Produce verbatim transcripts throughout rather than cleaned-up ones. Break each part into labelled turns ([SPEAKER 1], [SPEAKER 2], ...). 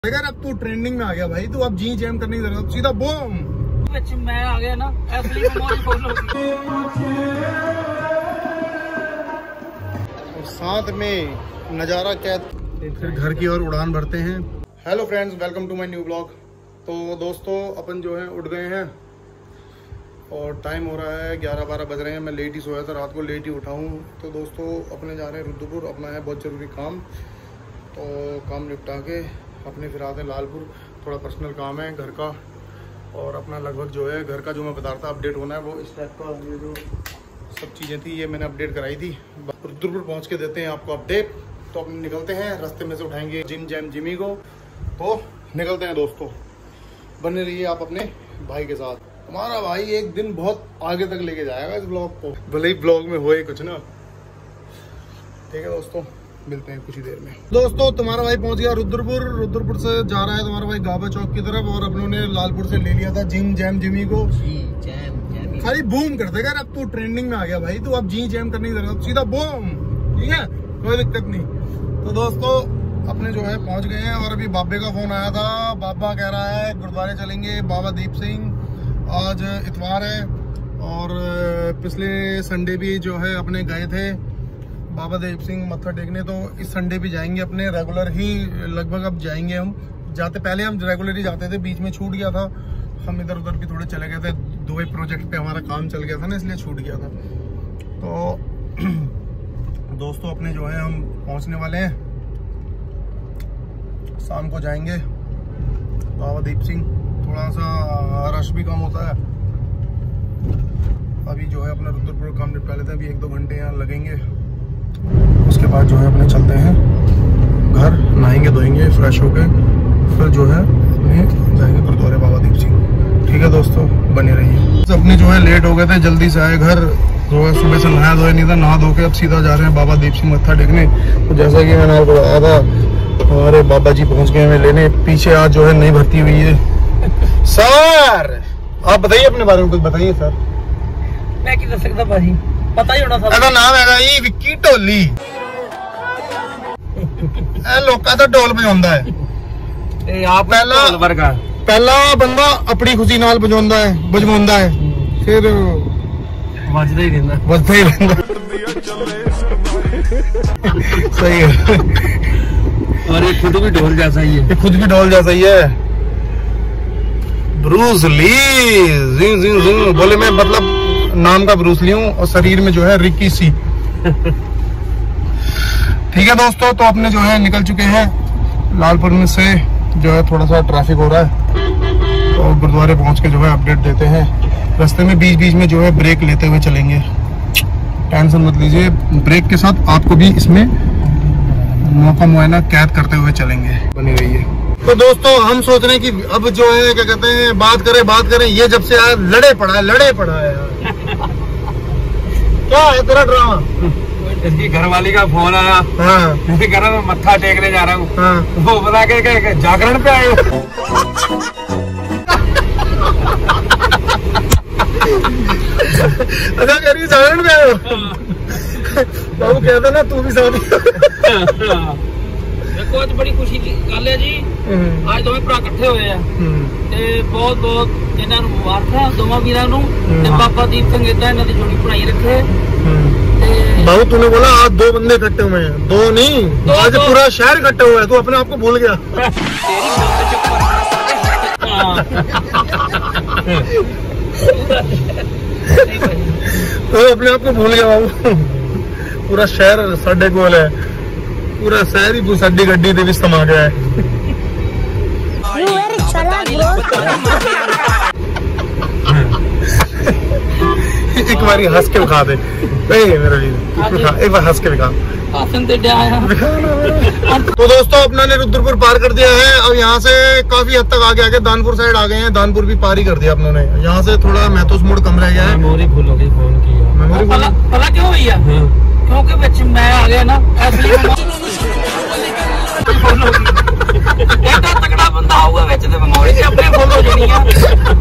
[SPEAKER 1] अगर अब तू ट्रेंडिंग में आ गया भाई, तू अब जी जैम करने की जरूरत, सीधा बूम
[SPEAKER 2] मैं आ गया ना, असली
[SPEAKER 1] और साथ में नज़ारा कैद, फिर घर की ओर उड़ान भरते हैं। Hello friends, welcome to my new blog. तो दोस्तों अपन जो है उठ गए हैं और टाइम हो रहा है ग्यारह बारह बज रहे हैं। मैं लेट ही सोया था, रात को लेट ही उठा हूँ। तो दोस्तों अपने जा रहे हैं रुद्रपुर, अपना है बहुत ज़रूरी काम। तो काम निपटा के अपने फिर आते हैं लालपुर, थोड़ा पर्सनल काम है घर का। और अपना लगभग जो है घर का जो मैं बता रहा था अपडेट होना है, वो इस टाइप का ये जो सब चीज़ें थी ये मैंने अपडेट कराई थी। रुद्रपुर पहुँच के देते हैं आपको अपडेट। तो अपन निकलते हैं, रास्ते में से उठाएंगे जिम जैम जिमी को। तो निकलते हैं दोस्तों, बने रहिए आप अपने भाई के साथ। हमारा भाई एक दिन बहुत आगे तक लेके जाएगा इस ब्लॉग को, भले ही ब्लॉग में होए कुछ ना। ठीक है दोस्तों, मिलते हैं कुछ ही देर में। दोस्तों तुम्हारा भाई पहुंच गया रुद्रपुर। रुद्रपुर से जा रहा है तुम्हारा भाई गाबा चौक की तरफ, और अपनों ने लालपुर से ले लिया था जिम जैम जिमी को।
[SPEAKER 2] जी जैम जैम
[SPEAKER 1] खाली बूम कर देगा। अब तू ट्रेंडिंग में आ गया भाई, तू अब जी जैम करने की जरूरत, सीधा बूम। ठीक है, कोई दिक्कत नहीं। तो दोस्तों अपने जो है पहुंच गए हैं, और अभी बाबे का फोन आया था। बाबा कह रहा है गुरुद्वारे चलेंगे, बाबा दीप सिंह। आज इतवार है और पिछले संडे भी जो है अपने गए थे बाबा दीप सिंह मत्था टेकने। तो इस संडे भी जाएंगे अपने, रेगुलर ही लगभग अब जाएंगे हम। जाते पहले हम रेगुलर ही जाते थे, बीच में छूट गया था, हम इधर उधर भी थोड़े चले गए थे। दो ही प्रोजेक्ट पे हमारा काम चल गया था ना, इसलिए छूट गया था। तो दोस्तों अपने जो है हम पहुंचने वाले हैं, शाम को जाएंगे बाबा दीप सिंह। थोड़ा सा रश भी कम होता है। अभी जो है अपना रुद्रपुर काम निपटा लेते हैं, अभी एक दो घंटे यहाँ लगेंगे। उसके बाद जो है अपने चलते हैं घर, नहाएंगे धोएंगे फ्रेश होके, फिर जो है अपने जाएंगे गुरुद्वारे बाबा दीप सिंह। ठीक है दोस्तों, बने रहिए। अपने जो है लेट हो गए थे, जल्दी से आए घर। जो है सुबह से नहाया धोया नहीं था, नहा धो के अब सीधा जा रहे हैं बाबा दीप सिंह मत्था टेकने। तो जैसा कि मैंने आपको बताया था, हमारे बाबा जी पहुंच गए हमें लेने। पीछे आज जो है नई भर्ती हुई है। सर आप बताइए अपने बारे में कुछ बताइए सर।
[SPEAKER 2] मैं क्या कर सकता भाई, पता ही होना था।
[SPEAKER 1] ਇਹਦਾ ਨਾਮ ਹੈਗਾ ਜੀ ਵਿੱਕੀ ਢੋਲੀ। ਇਹ ਲੋਕਾਂ ਦਾ ਢੋਲ ਵਜਾਉਂਦਾ ਹੈ।
[SPEAKER 2] ਇਹ ਆਪ
[SPEAKER 1] ਪਹਿਲਾ
[SPEAKER 2] ਵਰਗਾ
[SPEAKER 1] ਪਹਿਲਾ ਬੰਦਾ ਆਪਣੀ ਖੁਸ਼ੀ ਨਾਲ ਵਜਾਉਂਦਾ ਹੈ ਵਜਵਾਉਂਦਾ ਹੈ, ਫਿਰ
[SPEAKER 2] ਵੱਜਦਾ ਹੀ ਰਹਿੰਦਾ
[SPEAKER 1] ਵੱਜਦਾ ਹੀ ਰਹਿੰਦਾ। सही है।
[SPEAKER 2] और ये खुद भी ढोल जैसा ही है,
[SPEAKER 1] ये खुद भी ढोल जैसा ही है। ब्रूस ली जिंग जिंग जिंग बोले, मैं मतलब नाम का ब्रूस ली हूँ और शरीर में जो है रिकी सी। ठीक है दोस्तों, तो अपने जो है निकल चुके हैं लालपुर में से। जो है थोड़ा सा ट्रैफिक हो रहा है, तो गुरुद्वारे पहुंच के जो है अपडेट देते हैं। रास्ते में बीच बीच में जो है ब्रेक लेते हुए चलेंगे, टेंशन मत लीजिए। ब्रेक के साथ आपको भी इसमें मौका मुआयना कैद करते हुए चलेंगे, बनी रहिए। तो दोस्तों हम सोच रहे हैं कि अब जो है क्या कहते हैं बात करें बात करें। ये जब से आया लड़े पड़ा है लड़े पड़ा है यार। क्या है तेरा ड्रामा?
[SPEAKER 2] इसकी घरवाली का फोन आया।
[SPEAKER 1] हाँ,
[SPEAKER 2] इसके घर में मत्था टेकने जा रहा हूँ।
[SPEAKER 1] हाँ।
[SPEAKER 2] वो बता के जागरण पे आए हो।
[SPEAKER 1] अच्छा करिए जागरण पे आए हो। बाबू कहता ना तू भी साथ।
[SPEAKER 2] देखो आज बड़ी खुशी की गल है जी, आज दोवें भरा इकट्ठे होए आ ते बहुत बहुत इन्हां नूं मुबारकां दोवां वीरां नूं ते बाबा दीप सिंह इदां इन्हां दी जोड़ी पढ़ाई रखे।
[SPEAKER 1] बाबू तूने बोला आज दो बंदे इकट्ठे हुए हैं, दो नहीं दो, आज दो। पूरा शहर इकट्ठा हुआ है, तू अपने आप को भूल गया। तो अपने आप को भूल गया बाबू। पूरा शहर साडे कोल है, पूरा शहर ही साडी गड्डी दे विच समा गया है। एक बारी हंस के दिखा दे मेरा जी, एक बार हंस के दिखा। तो दोस्तों अपना ने रुद्रपुर पार कर दिया है। अब यहाँ से काफी हद तक आगे आगे दानपुर साइड आ गए हैं। दानपुर भी पार ही कर दिया अपनों ने। यहाँ से थोड़ा महतोस मोड़ कम रह गया है।
[SPEAKER 2] मेमोरी भूल हो गई फोन की।
[SPEAKER 1] मेमोरी
[SPEAKER 2] पता क्यों भैया? क्योंकि बच्चे मैं आ गया ना, तगड़ा बंदा होगा बिच ते मेमोरी से अपने फुल हो जानी है।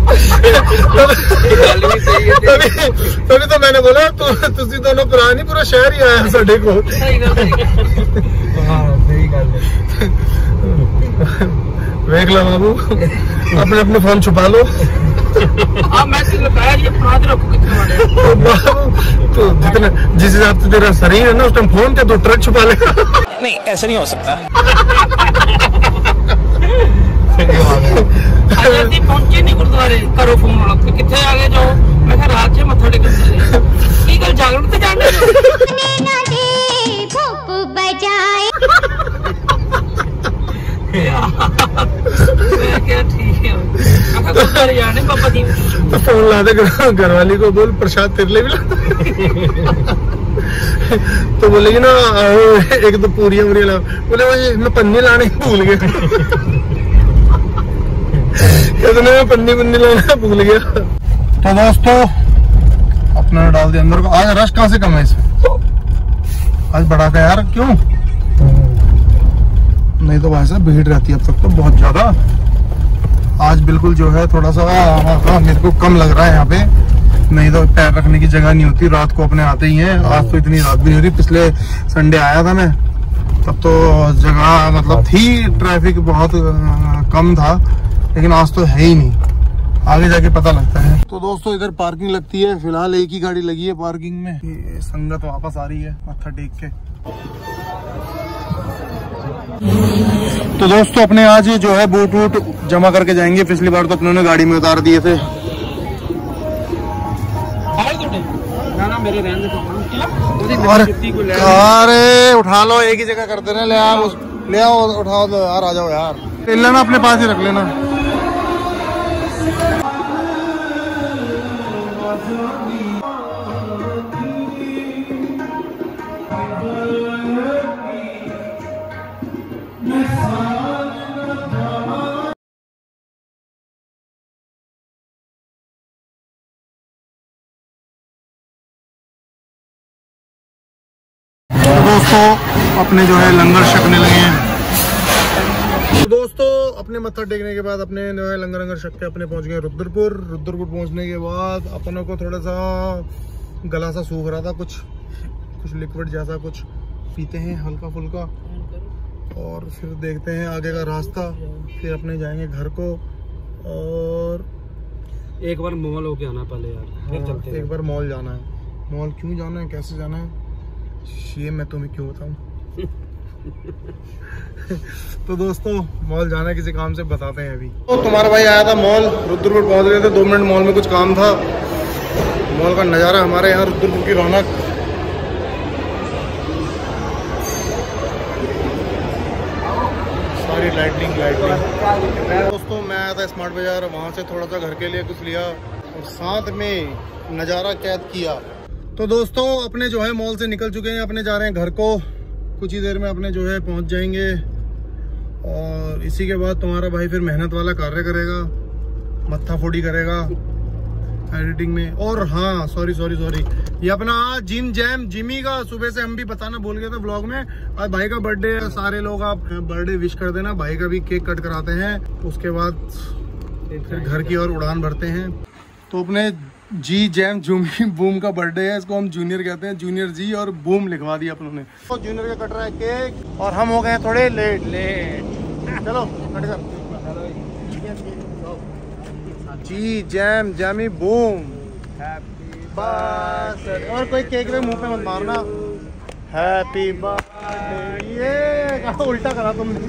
[SPEAKER 1] तभी तो मैंने बोला तो तुसी दोनों पुरानी पूरा शहर ही आया साडे को।
[SPEAKER 2] सही गल, सही गल।
[SPEAKER 1] हाँ सही गल है। देख लो बाबू, अपने अपने फोन छुपा लो।
[SPEAKER 2] हाँ मैसेज लगाया ये अपराध रखो कितने वाले
[SPEAKER 1] तो जितने जिस हिसाब से तेरा शरीर है ना उस टाइम फोन के दो ट्रक छुपा लेगा।
[SPEAKER 2] नहीं ऐसा नहीं हो सकता। अजय पहुंचे नहीं गुरुद्वारे करो फोन वाला तो कितने आगे जाओ। मैं कहा रात से मत्था टेक की कल जागरण तो जाने क्या ठीक है जाने पापा जी
[SPEAKER 1] तो फोन ला दे घर वाली को बोल प्रसाद तेरे लिए भी ला। तो बोलेगी ना एक दो पूरियां पूरी ला। बोले भाई मैं पन्नी लाने भूल गया। कितने में पन्नी पन्नी लाना भूल गया। तो दोस्तों अपना डाल दिया अंदर को। आज रश कहाँ से कम है इसमें आज बढ़ा का यार क्यों? नहीं तो भाई साहब भीड़ रहती है अब तक तो बहुत ज्यादा। आज बिल्कुल जो है थोड़ा सा हाँ मेरे को कम लग रहा है यहाँ पे। नहीं तो पैर रखने की जगह नहीं होती रात को अपने आते ही हैं। आज तो इतनी रात भी नहीं हो रही। पिछले संडे आया था मैं तब तो जगह मतलब थी, ट्रैफिक बहुत कम था, लेकिन आज तो है ही नहीं। आगे जाके पता लगता है। तो दोस्तों इधर पार्किंग लगती है, फिलहाल एक ही गाड़ी लगी है पार्किंग में। ये संगत वापस आ रही है मत्था टेक के। तो दोस्तों अपने आज जो है बूट वूट जमा करके जाएंगे। पिछली बार तो अपने ने गाड़ी में उतार दिए थे। और अरे उठा लो एक ही जगह करते रहे। ले आओ ले आओ उठाओ दो यार, आ जाओ यार। ले लेना अपने पास ही रख लेना। दोस्तों अपने जो है लंगर छकने लगे हैं। तो दोस्तों अपने मत्था टेकने के बाद अपने जो है लंगर लंगर छक के अपने पहुंच गए रुद्रपुर। रुद्रपुर पहुंचने के बाद अपनों को थोड़ा सा गला सा सूख रहा था, कुछ कुछ लिक्विड जैसा कुछ पीते हैं हल्का फुल्का और फिर देखते हैं आगे का रास्ता। फिर अपने जाएंगे घर को और
[SPEAKER 2] एक बार मॉल होके आना पहले यार। फिर चलते हैं।
[SPEAKER 1] एक बार मॉल जाना है। मॉल क्यों जाना है, कैसे जाना है, ये मैं तुम्हें क्यों बताऊं। तो दोस्तों मॉल जाना किसी काम से बताते हैं अभी। तो तुम्हारा भाई आया था मॉल, रुद्रपुर पहुंच गए थे। दो मिनट मॉल में कुछ काम था। मॉल का नज़ारा हमारे यहाँ रुद्रपुर की रौनक। सारी लाइटिंग लाइटिंग। दोस्तों मैं आया था स्मार्ट बाजार, वहाँ से थोड़ा सा घर के लिए कुछ लिया और साथ में नज़ारा कैद किया। तो दोस्तों अपने जो है मॉल से निकल चुके हैं, अपने जा रहे हैं घर को। कुछ ही देर में अपने जो है पहुंच जाएंगे और इसी के बाद तुम्हारा भाई फिर मेहनत वाला कार्य करेगा, मत्था फोड़ी करेगा एडिटिंग में। और हाँ सॉरी सॉरी सॉरी ये अपना जिम जैम जिमी का सुबह से हम भी बताना भूल गए थे ब्लॉग में। आज भाई का बर्थडे है, सारे लोग आप बर्थडे विश कर देना। भाई का भी केक कट कराते हैं, उसके बाद फिर घर की ओर उड़ान भरते हैं। तो अपने जी जैम जूमी बूम का बर्थडे है, इसको हम जूनियर कहते हैं। जूनियर जी और बूम लिखवा दिया अपनों ने। तो जूनियर का कट रहा है केक और हम हो गए थोड़े लेट लेट चलो कट कर। जी जैम जैमी बूम हैप्पी बर्थडे। और कोई केक में मुंह पे मत मारना। Happy birthday. ये कहा उल्टा करा तुमने।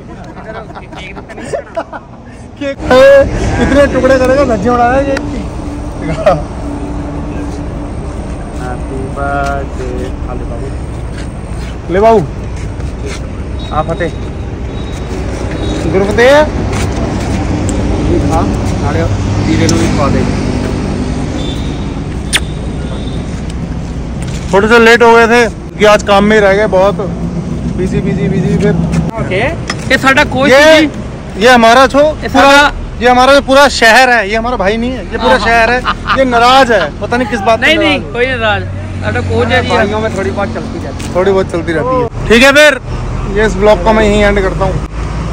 [SPEAKER 1] केक कितने टुकड़े करेगा, धज्जे उड़ा रहा है ये। हैप्पी बर्थडे बाबू। ले बाबू आप फतेह गुरु फतेह हाँ थोड़े से लेट हो गए थे कि आज काम में ही रह गए, बहुत बिजी बिजी बिजी। फिर
[SPEAKER 2] ओके ये साडा कोच
[SPEAKER 1] ये ये हमारा छो
[SPEAKER 2] पूरा
[SPEAKER 1] ये हमारा जो पूरा शहर है, ये हमारा भाई नहीं है, ये पूरा शहर है। ये नाराज है, पता नहीं किस बात।
[SPEAKER 2] नहीं नहीं कोई नाराज, साडा कोच है जी। भाइयों में थोड़ी बहुत चलती रहती है,
[SPEAKER 1] थोड़ी बहुत चलती रहती है। ठीक है फिर ये इस ब्लॉग को मैं यहीं एंड करता हूँ।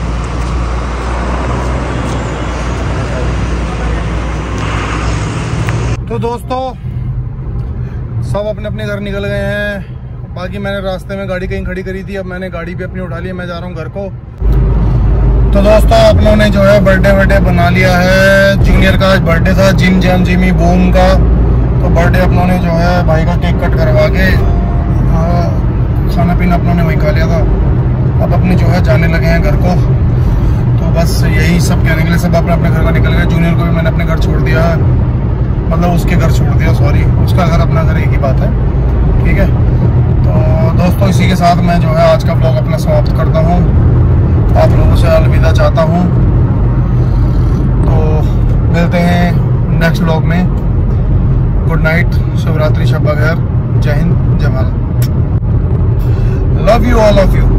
[SPEAKER 1] तो दोस्तों सब अपने अपने घर निकल गए हैं। बाकी मैंने रास्ते में गाड़ी कहीं खड़ी करी थी, अब मैंने गाड़ी भी अपनी उठा ली है। मैं जा रहा हूँ घर को। तो दोस्तों अपनों ने जो है बर्थडे वर्डे बना लिया है। जूनियर का आज बर्थडे था, जिम जैम जिमी बूम का। तो बर्थडे अपनों ने जो है भाई का केक कट करवा के खाना पीना अपनों ने वहीं खा लिया था। अब अपने जो है जाने लगे हैं घर को। तो बस यही सब कहने के लिए सब अपने अपने घर का निकल गए। जूनियर को भी मैंने अपने घर छोड़ दिया है, मतलब उसके घर छोड़ दिया, सॉरी, उसका घर अपना घर एक ही बात है, ठीक है। तो दोस्तों इसी के साथ मैं जो है आज का ब्लॉग अपना समाप्त करता हूँ। आप लोगों से अलविदा चाहता हूँ। तो मिलते हैं नेक्स्ट ब्लॉग में। गुड नाइट, शिवरात्रि, शब बखैर, जय हिंद, जय Bharat. Love you all of you.